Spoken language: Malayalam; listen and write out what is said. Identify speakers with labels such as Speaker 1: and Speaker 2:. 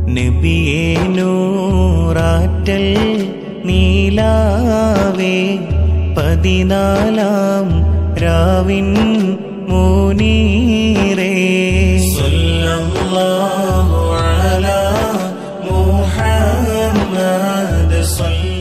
Speaker 1: നബിയേ നൂറാറ്റൽ നീലാവേ 14 രാവിൻ മുനീറേ സല്ലല്ലാഹു അലാ മുഹമ്മദ്